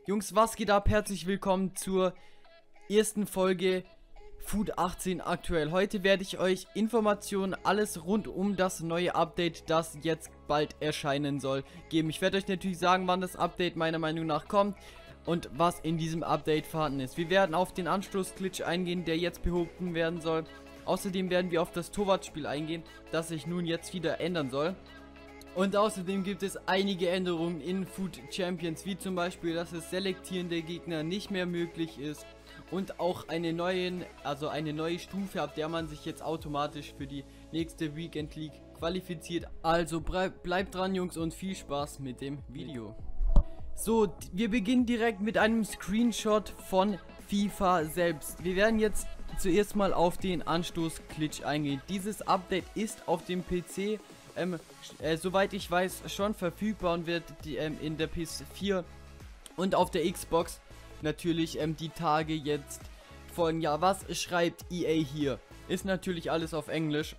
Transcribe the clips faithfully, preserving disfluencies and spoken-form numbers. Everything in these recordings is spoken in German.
Jungs, was geht ab? Herzlich willkommen zur ersten Folge Food achtzehn aktuell. Heute werde ich euch Informationen, alles rund um das neue Update, das jetzt bald erscheinen soll, geben. Ich werde euch natürlich sagen, wann das Update meiner Meinung nach kommt und was in diesem Update vorhanden ist. Wir werden auf den Anstoß-Glitch eingehen, der jetzt behoben werden soll. Außerdem werden wir auf das Torwartspiel eingehen, das sich nun jetzt wieder ändern soll. Und außerdem gibt es einige Änderungen in Food Champions, wie zum Beispiel, dass das Selektieren der Gegner nicht mehr möglich ist und auch eine neuen, also eine neue Stufe, ab der man sich jetzt automatisch für die nächste Weekend League qualifiziert. Also bleibt dran, Jungs, und viel Spaß mit dem Video. So, wir beginnen direkt mit einem Screenshot von FIFA selbst. Wir werden jetzt zuerst mal auf den Anstoß-Glitch eingehen. Dieses Update ist auf dem P C Ähm, äh, soweit ich weiß, schon verfügbar und wird die, ähm, in der P S vier und auf der Xbox natürlich ähm, die Tage jetzt folgen. Ja, was schreibt E A hier? Ist natürlich alles auf Englisch.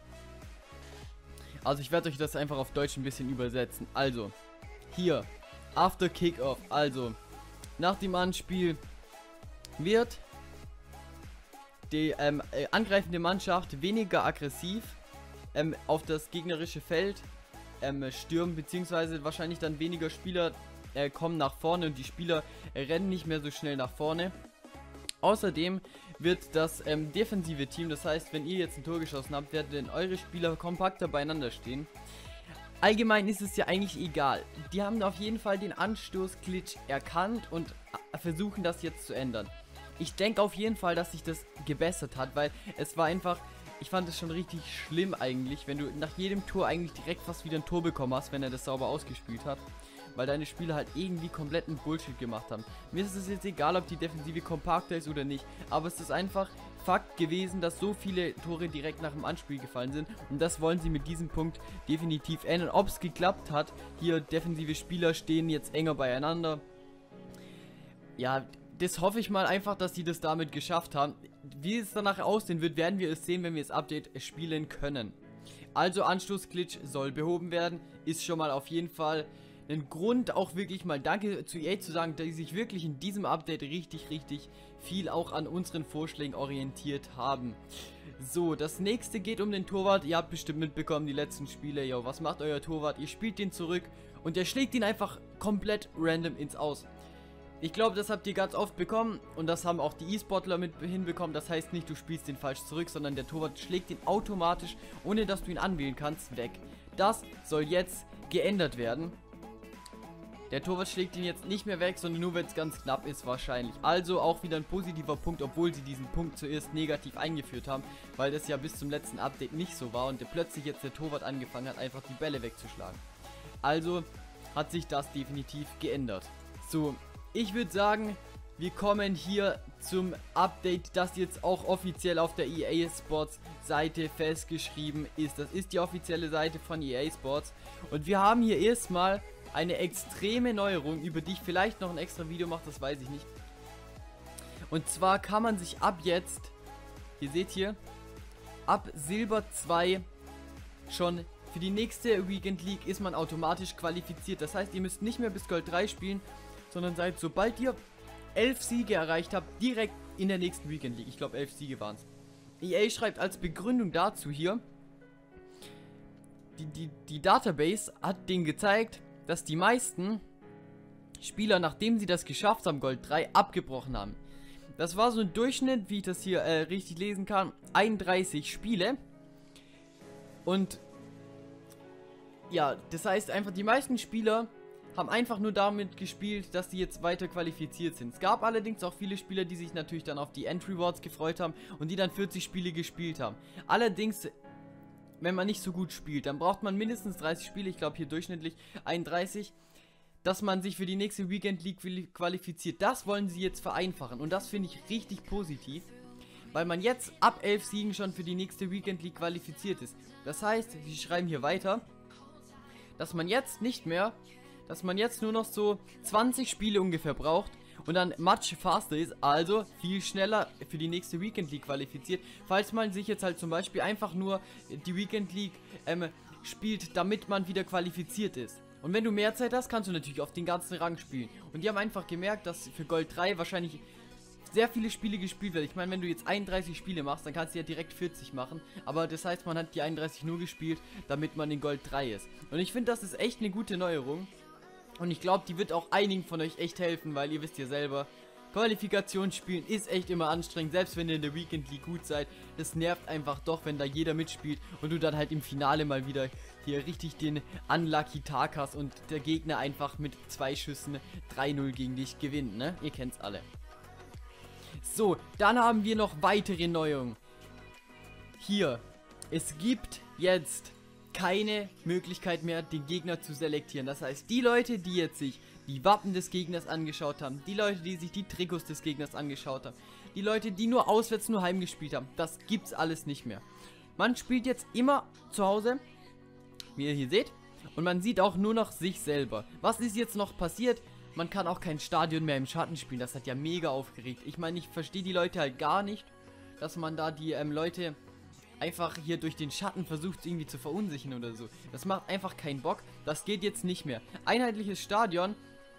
Also ich werde euch das einfach auf Deutsch ein bisschen übersetzen. Also, hier, after Kickoff, also, nach dem Anspiel wird die ähm, äh, angreifende Mannschaft weniger aggressiv Ähm, auf das gegnerische Feld ähm, stürmen, beziehungsweise wahrscheinlich dann weniger Spieler äh, kommen nach vorne und die Spieler äh, rennen nicht mehr so schnell nach vorne. Außerdem wird das ähm, defensive Team, das heißt, wenn ihr jetzt ein Tor geschossen habt, werden eure Spieler kompakter beieinander stehen. Allgemein ist es ja eigentlich egal. Die haben auf jeden Fall den Anstoß-Glitch erkannt und äh, versuchen das jetzt zu ändern. Ich denke auf jeden Fall, dass sich das gebessert hat, weil es war einfach... Ich fand es schon richtig schlimm eigentlich, wenn du nach jedem Tor eigentlich direkt fast wieder ein Tor bekommen hast, wenn er das sauber ausgespielt hat. Weil deine Spieler halt irgendwie kompletten Bullshit gemacht haben. Mir ist es jetzt egal, ob die Defensive kompakter ist oder nicht. Aber es ist einfach Fakt gewesen, dass so viele Tore direkt nach dem Anspiel gefallen sind. Und das wollen sie mit diesem Punkt definitiv ändern. Ob es geklappt hat, hier defensive Spieler stehen jetzt enger beieinander. Ja, das hoffe ich mal einfach, dass sie das damit geschafft haben. Wie es danach aussehen wird, werden wir es sehen, wenn wir das Update spielen können. Also Anstoß-Glitch soll behoben werden. Ist schon mal auf jeden Fall ein Grund, auch wirklich mal Danke zu E A zu sagen, dass sie sich wirklich in diesem Update richtig, richtig viel auch an unseren Vorschlägen orientiert haben. So, das nächste geht um den Torwart. Ihr habt bestimmt mitbekommen, die letzten Spiele. Jo, was macht euer Torwart? Ihr spielt den zurück und der schlägt ihn einfach komplett random ins Aus. Ich glaube, das habt ihr ganz oft bekommen und das haben auch die E-Sportler mit hinbekommen. Das heißt nicht, du spielst den falsch zurück, sondern der Torwart schlägt ihn automatisch, ohne dass du ihn anwählen kannst, weg. Das soll jetzt geändert werden. Der Torwart schlägt ihn jetzt nicht mehr weg, sondern nur, wenn es ganz knapp ist wahrscheinlich. Also auch wieder ein positiver Punkt, obwohl sie diesen Punkt zuerst negativ eingeführt haben, weil das ja bis zum letzten Update nicht so war und der plötzlich jetzt der Torwart angefangen hat, einfach die Bälle wegzuschlagen. Also hat sich das definitiv geändert. So. Ich würde sagen, wir kommen hier zum Update, das jetzt auch offiziell auf der E A Sports Seite festgeschrieben ist. Das ist die offizielle Seite von E A Sports. Und wir haben hier erstmal eine extreme Neuerung, über die ich vielleicht noch ein extra Video mache, das weiß ich nicht. Und zwar kann man sich ab jetzt, ihr seht hier, ab Silber zwei schon für die nächste Weekend League ist man automatisch qualifiziert. Das heißt, ihr müsst nicht mehr bis Gold drei spielen, sondern seid, sobald ihr elf Siege erreicht habt, direkt in der nächsten Weekend League. Ich glaube, elf Siege waren es. E A schreibt als Begründung dazu hier, die, die, die Database hat denen gezeigt, dass die meisten Spieler, nachdem sie das geschafft haben, Gold drei, abgebrochen haben. Das war so ein Durchschnitt, wie ich das hier äh, richtig lesen kann, einunddreißig Spiele. Und ja, das heißt einfach, die meisten Spieler haben einfach nur damit gespielt, dass die jetzt weiter qualifiziert sind. Es gab allerdings auch viele Spieler, die sich natürlich dann auf die Entry Rewards gefreut haben und die dann vierzig Spiele gespielt haben. Allerdings, wenn man nicht so gut spielt, dann braucht man mindestens dreißig Spiele, ich glaube hier durchschnittlich einunddreißig, dass man sich für die nächste Weekend League qualifiziert. Das wollen sie jetzt vereinfachen und das finde ich richtig positiv, weil man jetzt ab elf Siegen schon für die nächste Weekend League qualifiziert ist. Das heißt, sie schreiben hier weiter, dass man jetzt nicht mehr... dass man jetzt nur noch so zwanzig Spiele ungefähr braucht und dann much faster ist, also viel schneller für die nächste Weekend League qualifiziert, falls man sich jetzt halt zum Beispiel einfach nur die Weekend League ähm, spielt, damit man wieder qualifiziert ist. Und wenn du mehr Zeit hast, kannst du natürlich auf den ganzen Rang spielen. Und die haben einfach gemerkt, dass für Gold drei wahrscheinlich sehr viele Spiele gespielt werden. Ich meine, wenn du jetzt einunddreißig Spiele machst, dann kannst du ja direkt vierzig machen. Aber das heißt, man hat die einunddreißig nur gespielt, damit man in Gold drei ist. Und ich finde, das ist echt eine gute Neuerung. Und ich glaube, die wird auch einigen von euch echt helfen, weil ihr wisst ja selber, Qualifikationsspielen ist echt immer anstrengend, selbst wenn ihr in der Weekend League gut seid. Das nervt einfach doch, wenn da jeder mitspielt und du dann halt im Finale mal wieder hier richtig den Unlucky Tag hast und der Gegner einfach mit zwei Schüssen drei null gegen dich gewinnt, ne? Ihr kennt's alle. So, dann haben wir noch weitere Neuerungen. Hier, es gibt jetzt keine Möglichkeit mehr, den Gegner zu selektieren. Das heißt, die Leute, die jetzt sich die Wappen des Gegners angeschaut haben, die Leute, die sich die Trikots des Gegners angeschaut haben, die Leute, die nur auswärts, nur heim gespielt haben, das gibt's alles nicht mehr. Man spielt jetzt immer zu Hause, wie ihr hier seht, und man sieht auch nur noch sich selber. Was ist jetzt noch passiert? Man kann auch kein Stadion mehr im Schatten spielen. Das hat ja mega aufgeregt. Ich meine, ich verstehe die Leute halt gar nicht, dass man da die ähm, Leute einfach hier durch den Schatten versucht irgendwie zu verunsichern oder so. Das macht einfach keinen Bock. Das geht jetzt nicht mehr. Einheitliches Stadion,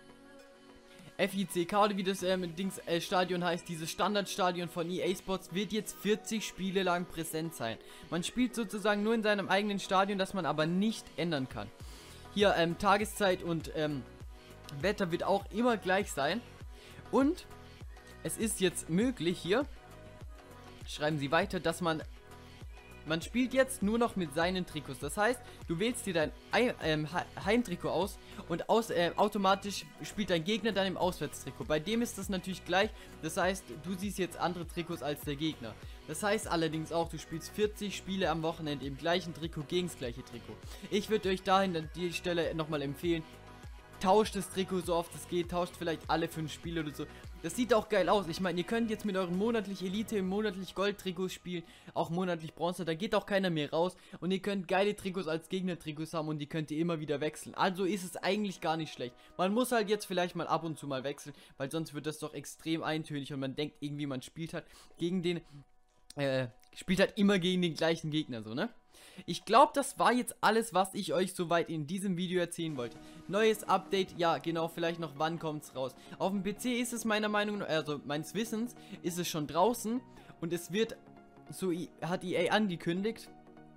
F I C K oder wie das ähm, Dings äh, Stadion heißt, dieses Standardstadion von E A Sports, wird jetzt vierzig Spiele lang präsent sein. Man spielt sozusagen nur in seinem eigenen Stadion, das man aber nicht ändern kann. Hier ähm, Tageszeit und ähm, Wetter wird auch immer gleich sein. Und es ist jetzt möglich hier, schreiben sie weiter, dass man, man spielt jetzt nur noch mit seinen Trikots. Das heißt, du wählst dir dein ähm, Heimtrikot aus und aus, äh, automatisch spielt dein Gegner dann im Auswärtstrikot. Bei dem ist das natürlich gleich. Das heißt, du siehst jetzt andere Trikots als der Gegner. Das heißt allerdings auch, du spielst vierzig Spiele am Wochenende im gleichen Trikot gegen das gleiche Trikot. Ich würde euch dahin an die Stelle nochmal empfehlen, tauscht das Trikot so oft es geht, tauscht vielleicht alle fünf Spiele oder so. Das sieht auch geil aus. Ich meine, ihr könnt jetzt mit euren monatlich Elite, monatlich Gold-Trikots spielen, auch monatlich Bronze, da geht auch keiner mehr raus. Und ihr könnt geile Trikots als Gegner-Trikots haben und die könnt ihr immer wieder wechseln. Also ist es eigentlich gar nicht schlecht. Man muss halt jetzt vielleicht mal ab und zu mal wechseln, weil sonst wird das doch extrem eintönig und man denkt irgendwie, man spielt halt gegen den, äh, spielt halt immer gegen den gleichen Gegner, so, ne? Ich glaube, das war jetzt alles, was ich euch soweit in diesem Video erzählen wollte. Neues Update, ja genau, vielleicht noch wann kommt es raus. Auf dem P C ist es meiner Meinung nach, also meines Wissens, ist es schon draußen. Und es wird, so hat E A angekündigt,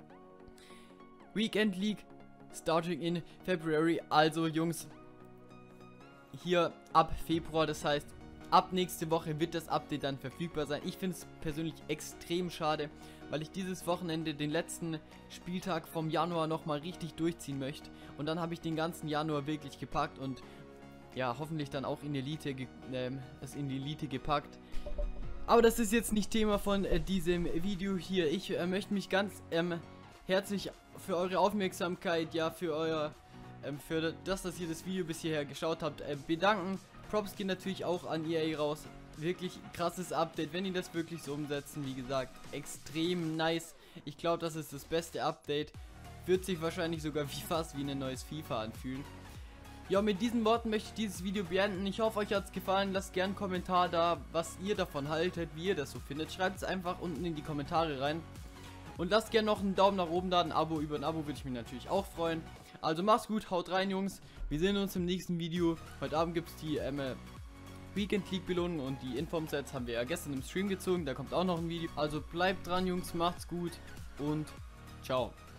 Weekend League starting in February. Also Jungs, hier ab Februar, das heißt, ab nächste Woche wird das Update dann verfügbar sein. Ich finde es persönlich extrem schade, weil ich dieses Wochenende den letzten Spieltag vom Januar nochmal richtig durchziehen möchte. Und dann habe ich den ganzen Januar wirklich gepackt und ja, hoffentlich dann auch in Elite, äh, es in die Elite gepackt. Aber das ist jetzt nicht Thema von äh, diesem Video hier. Ich äh, möchte mich ganz ähm, herzlich für eure Aufmerksamkeit, ja, für euer, ähm, für das, dass ihr das Video bis hierher geschaut habt, äh, bedanken. Props gehen natürlich auch an E A raus. Wirklich krasses Update, wenn die das wirklich so umsetzen. Wie gesagt, extrem nice. Ich glaube, das ist das beste Update. Wird sich wahrscheinlich sogar wie fast wie ein neues FIFA anfühlen. Ja, mit diesen Worten möchte ich dieses Video beenden. Ich hoffe, euch hat es gefallen. Lasst gerne einen Kommentar da, was ihr davon haltet, wie ihr das so findet. Schreibt es einfach unten in die Kommentare rein. Und lasst gerne noch einen Daumen nach oben da, ein Abo. Über ein Abo würde ich mich natürlich auch freuen. Also macht's gut, haut rein, Jungs. Wir sehen uns im nächsten Video. Heute Abend gibt es die ähm, Weekend League Belohnung und die Inform-Sets haben wir ja gestern im Stream gezogen. Da kommt auch noch ein Video. Also bleibt dran, Jungs, macht's gut und ciao.